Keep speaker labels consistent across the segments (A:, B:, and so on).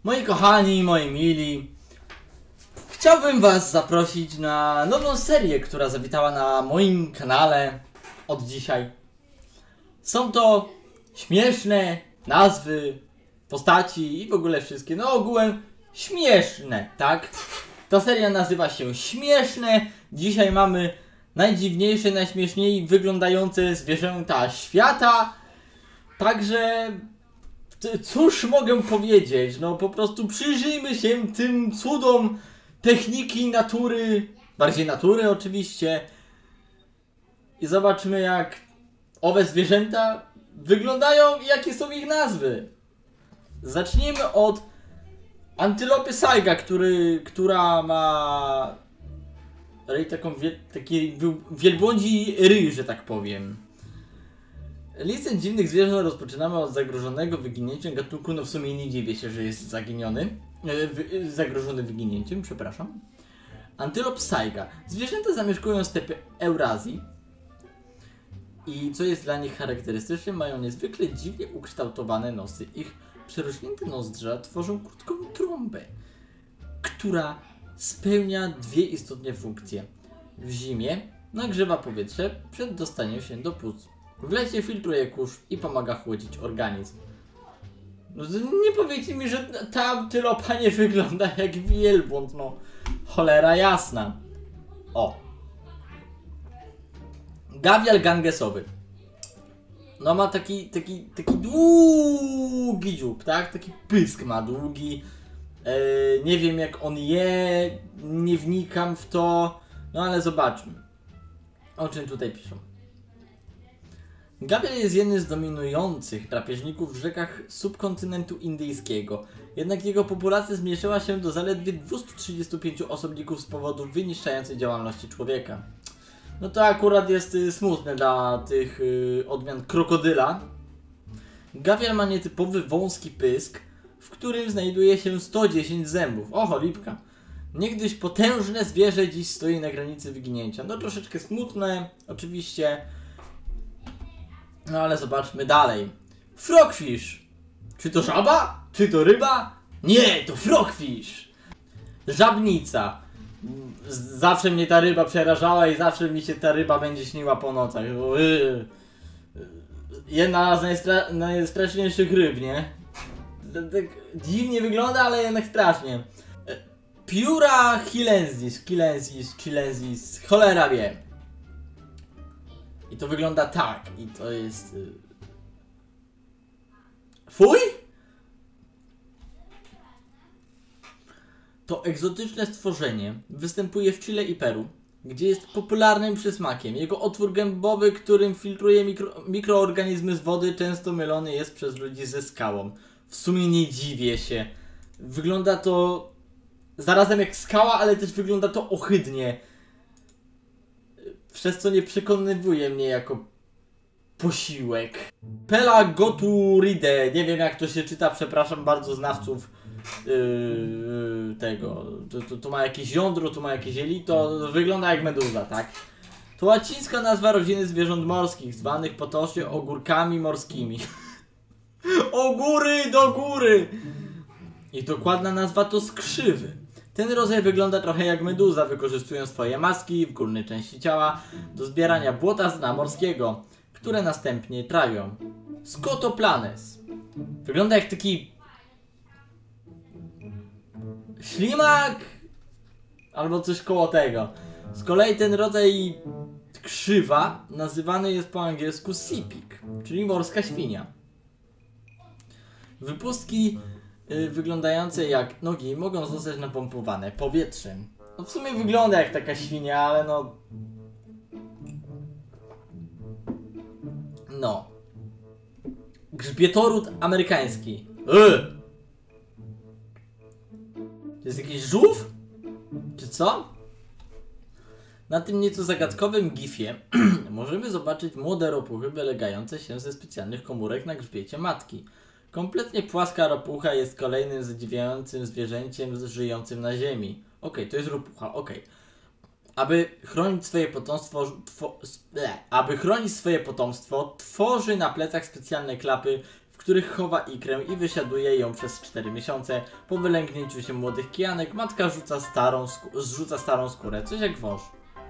A: Moi kochani, moi mili, chciałbym was zaprosić na nową serię, która zawitała na moim kanale od dzisiaj. Są to śmieszne nazwy, postaci i w ogóle wszystkie, no ogółem śmieszne, tak? Ta seria nazywa się Śmieszne. Dzisiaj mamy najdziwniejsze, najśmieszniej wyglądające zwierzęta świata. Także cóż mogę powiedzieć, no po prostu przyjrzyjmy się tym cudom techniki natury, bardziej natury oczywiście, i zobaczmy, jak owe zwierzęta wyglądają i jakie są ich nazwy. Zacznijmy od antylopy saiga, która ma taki wielbłądzi ryj, że tak powiem. Listę dziwnych zwierząt rozpoczynamy od zagrożonego wyginięciem gatunku, no w sumie nie dziwię się, że jest zagrożony wyginięciem, przepraszam. Antylop saiga. Zwierzęta zamieszkują stepy Eurazji i co jest dla nich charakterystyczne, mają niezwykle dziwnie ukształtowane nosy. Ich przerośnięte nozdrza tworzą krótką trąbę, która spełnia dwie istotne funkcje. W zimie nagrzewa powietrze przed dostaniem się do płuc. W lecie filtruje kurz i pomaga chłodzić organizm. No, nie powiecie mi, że ta antylopa nie wygląda jak wielbłąd, no. Cholera jasna. O. Gawial gangesowy. No ma taki długi dziób, tak? Taki pysk ma długi. Nie wiem jak on je, nie wnikam w to. No ale zobaczmy. O czym tutaj piszą. Gawial jest jednym z dominujących drapieżników w rzekach subkontynentu indyjskiego. Jednak jego populacja zmniejszyła się do zaledwie 235 osobników z powodu wyniszczającej działalności człowieka. No to akurat jest smutne dla tych odmian krokodyla. Gawial ma nietypowy wąski pysk, w którym znajduje się 110 zębów. O cholipka! Niegdyś potężne zwierzę dziś stoi na granicy wyginięcia. No troszeczkę smutne, oczywiście. No ale zobaczmy dalej. Frogfish. Czy to żaba? Czy to ryba? Nie, to frogfish. Żabnica. Zawsze mnie ta ryba przerażała i zawsze mi się ta ryba będzie śniła po nocach. Jedna z najstraszniejszych ryb, nie? Tak dziwnie wygląda, ale jednak strasznie. Piura chilensis, cholera wie. I to wygląda tak. I to jest... Fuj? To egzotyczne stworzenie występuje w Chile i Peru, gdzie jest popularnym przysmakiem. Jego otwór gębowy, którym filtruje mikroorganizmy z wody, często mylony jest przez ludzi ze skałą. W sumie nie dziwię się. Wygląda to zarazem jak skała, ale też wygląda to ohydnie. Przez co nie przekonywuje mnie jako posiłek. Pelagoturidae. Nie wiem jak to się czyta, przepraszam bardzo znawców tego. Tu ma jakieś jądro, tu ma jakieś jelito. Wygląda jak meduza, tak? To łacińska nazwa rodziny zwierząt morskich, zwanych potocznie ogórkami morskimi. Ogóry do góry! Ich dokładna nazwa to skrzywy. Ten rodzaj wygląda trochę jak meduza, wykorzystują swoje maski w górnej części ciała do zbierania błota z dna morskiego, które następnie trawią. Scotoplanes. Wygląda jak taki ślimak albo coś koło tego. Z kolei ten rodzaj krzywa nazywany jest po angielsku sea pig, czyli morska świnia. Wypustki wyglądające jak nogi mogą zostać napompowane powietrzem. No w sumie wygląda jak taka świnia, ale no... No. Grzbietoród amerykański. To jest jakiś żółw? Czy co? Na tym nieco zagadkowym gifie możemy zobaczyć młode ropuchy wylegające się ze specjalnych komórek na grzbiecie matki. Kompletnie płaska ropucha jest kolejnym zadziwiającym zwierzęciem żyjącym na ziemi. Okej, to jest ropucha, okej. Aby chronić swoje potomstwo, tworzy na plecach specjalne klapy, w których chowa ikrę i wysiaduje ją przez 4 miesiące. Po wylęgnięciu się młodych kijanek matka zrzuca starą skórę, coś jak wąż.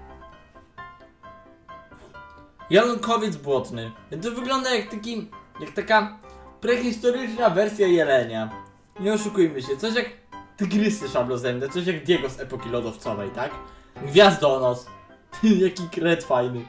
A: Jelonkowiec błotny. To wygląda jak taka prehistoryczna wersja jelenia. Nie oszukujmy się, coś jak tygrysy szablozębne, coś jak Diego z epoki lodowcowej, tak? Gwiazdonos. Jaki kret fajny.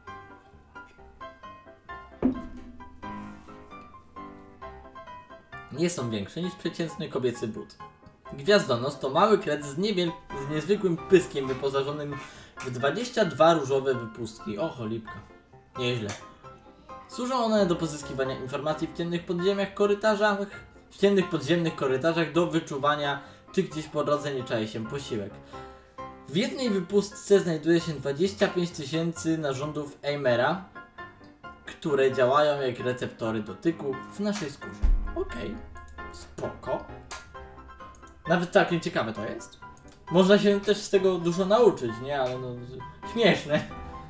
A: Nie są większe niż przeciętny kobiecy but. Gwiazdonos to mały kret z niezwykłym pyskiem wyposażonym w 22 różowe wypustki. O cholipka. Nieźle. Służą one do pozyskiwania informacji w ciemnych podziemnych korytarzach do wyczuwania, czy gdzieś po drodze nie czai się posiłek. W jednej wypustce znajduje się 25 000 narządów Eimera, które działają jak receptory dotyku w naszej skórze. Okej, spoko. Nawet całkiem ciekawe to jest. Można się też z tego dużo nauczyć, nie? Ale no, śmieszne.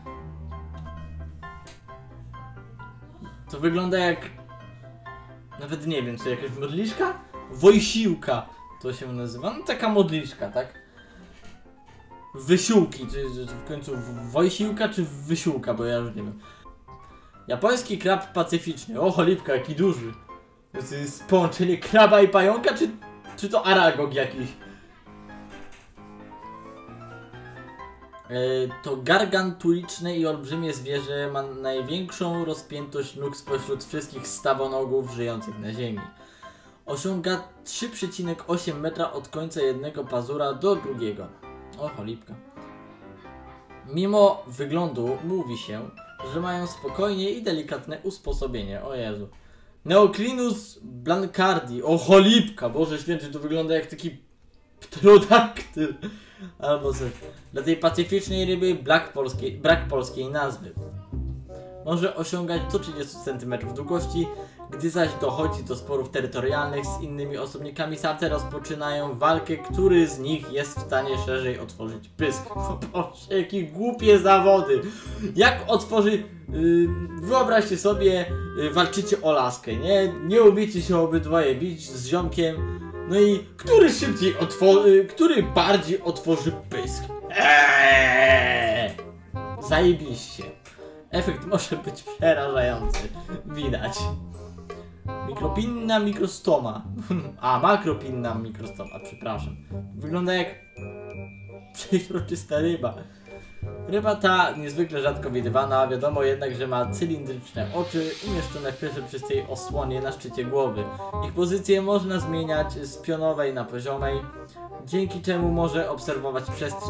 A: To wygląda jak... Nawet nie wiem, czy jakaś modliszka? Wojsiłka to się nazywa. No taka modliszka, tak? Wysiłki, czy w końcu wojsiłka czy wysiłka, bo ja już nie wiem. Japoński krab pacyficzny. O cholipka, jaki duży. To jest połączenie kraba i pająka, czy to aragog jakiś? To gargantuiczne i olbrzymie zwierzę ma największą rozpiętość nóg spośród wszystkich stawonogów żyjących na ziemi. Osiąga 3,8 metra od końca jednego pazura do drugiego. O cholipka. Mimo wyglądu mówi się, że mają spokojnie i delikatne usposobienie. O Jezu. Neoclinus blancardi. O cholipka, Boże święty, to wygląda jak taki pterodaktyl. Albo coś. Dla tej pacyficznej ryby brak polskiej nazwy. Może osiągać do 30 cm długości, gdy zaś dochodzi do sporów terytorialnych z innymi osobnikami samce rozpoczynają walkę, który z nich jest w stanie szerzej otworzyć pysk. Boże, jakie głupie zawody. Jak otworzy... wyobraźcie sobie, walczycie o laskę, nie? Nie umiecie się obydwoje bić z ziomkiem. No i który bardziej otworzy pysk? Zajebiście. Efekt może być przerażający. Widać. Mikropinna mikrostoma. A, makropinna mikrostoma, przepraszam. Wygląda jak przeźroczysta ryba. Ryba ta niezwykle rzadko widywana, wiadomo jednak, że ma cylindryczne oczy umieszczone w przezroczystej osłonie na szczycie głowy. Ich pozycję można zmieniać z pionowej na poziomej, dzięki czemu może obserwować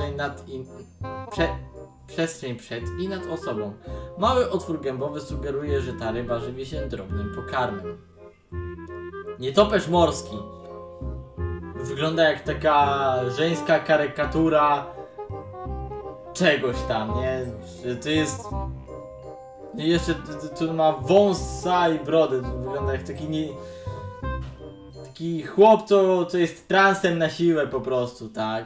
A: przestrzeń przed i nad osobą. Mały otwór gębowy sugeruje, że ta ryba żywi się drobnym pokarmem. Nietoperz morski. Wygląda jak taka żeńska karykatura czegoś tam, nie? To jest... I jeszcze tu ma wąsa i brodę. To wygląda jak taki chłop, co jest transem na siłę po prostu, tak?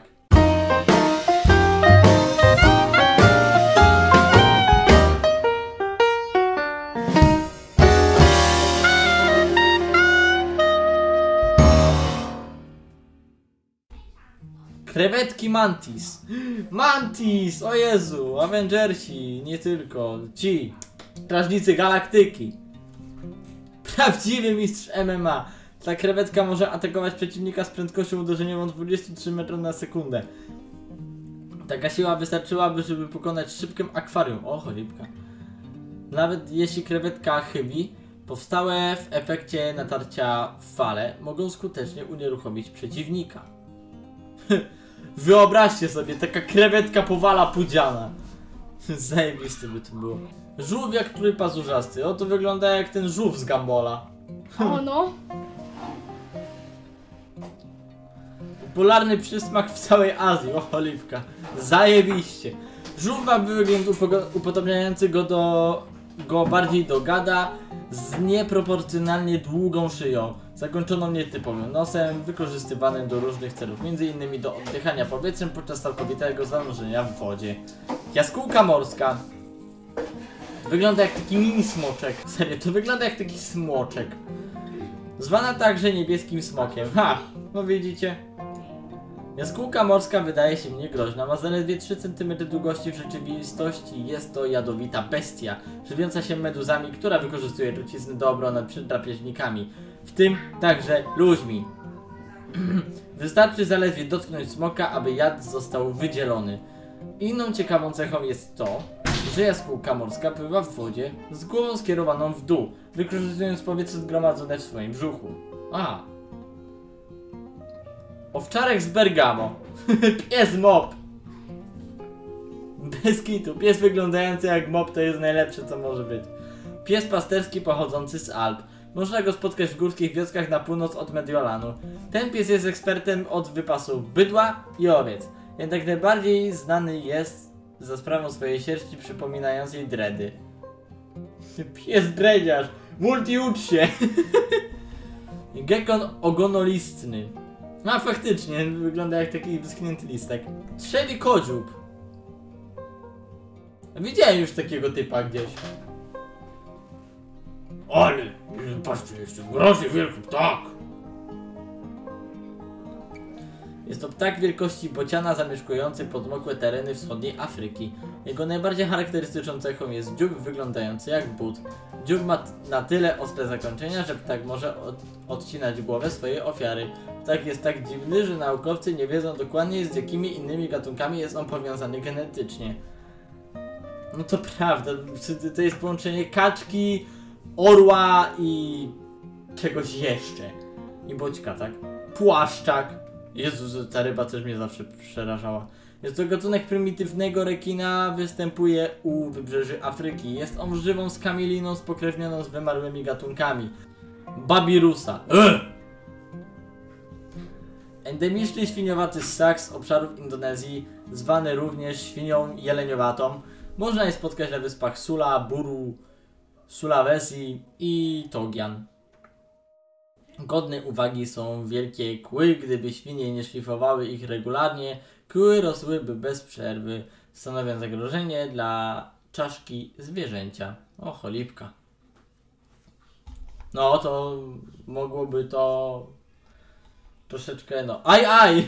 A: Krewetki Mantis. Mantis! O Jezu! Avengersi, nie tylko. Ci. Strażnicy Galaktyki. Prawdziwy mistrz MMA. Ta krewetka może atakować przeciwnika z prędkością uderzeniową 23 m na sekundę. Taka siła wystarczyłaby, żeby pokonać szybkim akwarium. O cholipka. Nawet jeśli krewetka chybi, powstałe w efekcie natarcia fale mogą skutecznie unieruchomić przeciwnika. Wyobraźcie sobie, taka krewetka powala pudziana. Zajebiste by to było. Żółwiak trójpazurzasty. O, to wygląda jak ten żółw z Gambola.
B: O no.
A: Popularny przysmak w całej Azji. O, cholipka. Zajebiście. Żółw ma wygląd upodobniający go bardziej do gada z nieproporcjonalnie długą szyją, zakończoną nietypowym nosem, wykorzystywanym do różnych celów, m.in. do oddychania powietrzem podczas całkowitego zanurzenia w wodzie. Jaskółka morska. Wygląda jak taki mini smoczek. Serio, to wygląda jak taki smoczek. zwana także niebieskim smokiem. Ha! No widzicie? Jaskółka morska wydaje się mnie groźna, ma zaledwie 3 cm długości, w rzeczywistości jest to jadowita bestia, żywiąca się meduzami, która wykorzystuje trucizny do obrony przed drapieżnikami, w tym także ludźmi. Wystarczy zaledwie dotknąć smoka, aby jad został wydzielony. Inną ciekawą cechą jest to, że jaskółka morska pływa w wodzie z głową skierowaną w dół, wykorzystując powietrze zgromadzone w swoim brzuchu. A. Owczarek z Bergamo. Pies mop. Bez kitu. Pies wyglądający jak mop to jest najlepsze, co może być. Pies pasterski pochodzący z Alp. Można go spotkać w górskich wioskach na północ od Mediolanu. Ten pies jest ekspertem od wypasów bydła i owiec. Jednak najbardziej znany jest za sprawą swojej sierści przypominającej dredy. Pies dredziarz. Multi ucz się. Gekon ogonolistny. A faktycznie, wygląda jak taki wyschnięty listek. Trzewi kodziób. Widziałem już takiego typa gdzieś. Ale, patrzcie jeszcze, groźny wielki ptak. Jest to ptak wielkości bociana zamieszkujący podmokłe tereny wschodniej Afryki. Jego najbardziej charakterystyczną cechą jest dziób wyglądający jak but. Dziób ma na tyle ostre zakończenia, że ptak może odcinać głowę swojej ofiary. Ptak jest tak dziwny, że naukowcy nie wiedzą dokładnie, z jakimi innymi gatunkami jest on powiązany genetycznie. No to prawda, to jest połączenie kaczki, orła i czegoś jeszcze. I boćka, tak? Płaszczak. Jezus, ta ryba też mnie zawsze przerażała. Jest to gatunek prymitywnego rekina, występuje u wybrzeży Afryki. Jest on żywą skamiliną spokrewnioną z wymarłymi gatunkami. Babirusa. Endemiczny świniowaty ssak z obszarów Indonezji, zwany również świnią jeleniowatą. Można je spotkać na wyspach Sula, Buru, Sulawesi i Togian. Godne uwagi są wielkie kły, gdyby świnie nie szlifowały ich regularnie, kły rosłyby bez przerwy, stanowią zagrożenie dla czaszki zwierzęcia. O, cholipka. No to mogłoby to troszeczkę, no. Aj!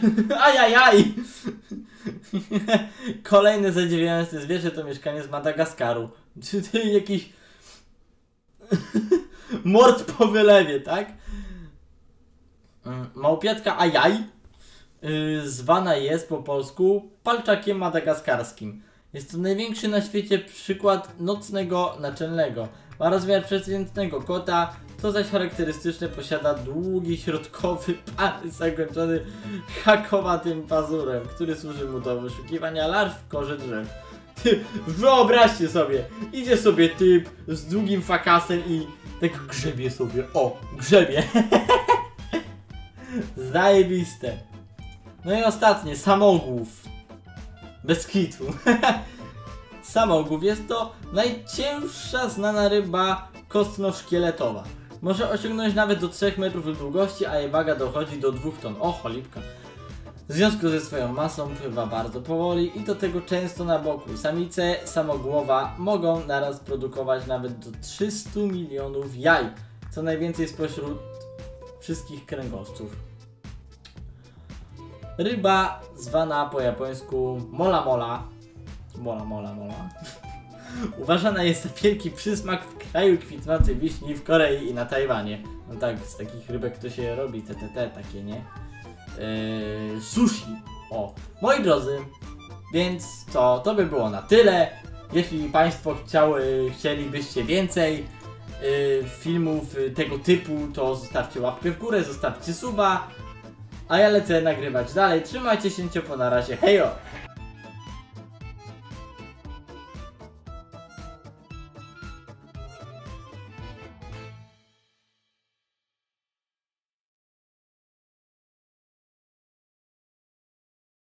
A: Kolejne zadziwiające zwierzę to mieszkanie z Madagaskaru. Czy to jakiś mord po wylewie, tak? Małpiatka ajaj, zwana jest po polsku palczakiem madagaskarskim. Jest to największy na świecie przykład nocnego naczelnego. Ma rozmiar przeciętnego kota, co zaś charakterystyczne posiada długi, środkowy palec zakończony hakowatym pazurem, który służy mu do wyszukiwania larw w korze drzew. Wyobraźcie sobie, idzie sobie typ z długim fakasem i tak grzebie sobie, o, grzebie. Zajebiste. No i ostatnie, samogłów. Bez kitu. Samogłów jest to najcięższa znana ryba kostno-szkieletowa. Może osiągnąć nawet do 3 metrów długości, a jej waga dochodzi do 2 ton. O, cholipka. W związku ze swoją masą pływa bardzo powoli i do tego często na boku. Samice samogłowa mogą naraz produkować nawet do 300 milionów jaj, co najwięcej spośród wszystkich kręgowców. Ryba zwana po japońsku mola mola. Uważana jest za wielki przysmak w kraju kwitnącej wiśni w Korei i na Tajwanie. No tak, z takich rybek to się robi TTT takie, nie? Sushi. O, moi drodzy, więc to by było na tyle. Jeśli Państwo chcielibyście więcej filmów tego typu, to zostawcie łapkę w górę, zostawcie suba, a ja lecę nagrywać dalej. Trzymajcie się ciepło, na razie, hejo!